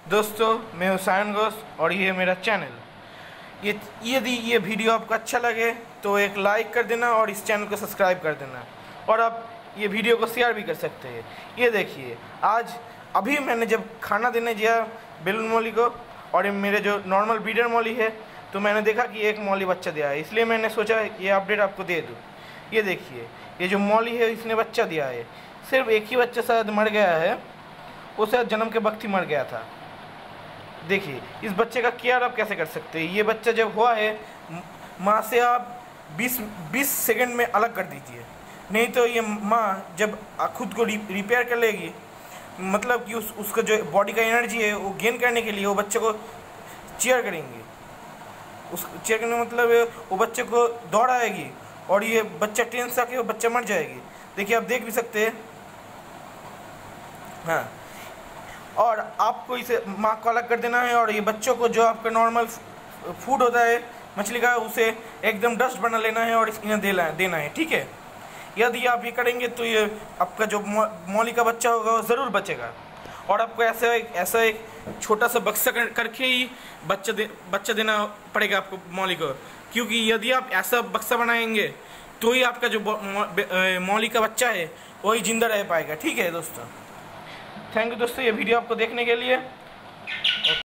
दोस्तों, मैं हुसैन घोष और ये है मेरा चैनल। यदि ये वीडियो आपको अच्छा लगे तो एक लाइक कर देना और इस चैनल को सब्सक्राइब कर देना, और आप ये वीडियो को शेयर भी कर सकते हैं। ये देखिए, आज अभी मैंने जब खाना देने गया बेलून मौली को, और ये मेरे जो नॉर्मल ब्रीडर मौली है, तो मैंने देखा कि एक मौली बच्चा दिया है, इसलिए मैंने सोचा ये अपडेट आपको दे दूँ। ये देखिए, ये जो मौली है इसने बच्चा दिया है। सिर्फ एक ही बच्चा शायद मर गया है, वो शायद जन्म के वक्त ही मर गया था। देखिए, इस बच्चे का केयर आप कैसे कर सकते हैं। ये बच्चा जब हुआ है, माँ से आप 20 सेकंड में अलग कर दीजिए, नहीं तो ये माँ जब खुद को रिपेयर कर लेगी, मतलब कि उसका जो बॉडी का एनर्जी है वो गेन करने के लिए वो बच्चे को चेयर करेंगे। उस चेयर करने मतलब वो बच्चे को दौड़ाएगी और ये बच्चा टेंस आके वो बच्चा मर जाएगी। देखिए, आप देख भी सकते हैं। हाँ, और आपको इसे माँ को अलग कर देना है, और ये बच्चों को जो आपका नॉर्मल फूड होता है मछली का, उसे एकदम डस्ट बना लेना है और इन्हें देना है। ठीक है, यदि आप ये करेंगे तो ये आपका जो मौली का बच्चा होगा वो ज़रूर बचेगा। और आपको ऐसा एक छोटा सा बक्सा करके ही बच्चा देना पड़ेगा आपको मौली को, क्योंकि यदि आप ऐसा बक्सा बनाएंगे तो ही आपका जो मौली का बच्चा है वही जिंदा रह पाएगा। ठीक है दोस्तों, थैंक यू दोस्तों ये वीडियो आपको देखने के लिए।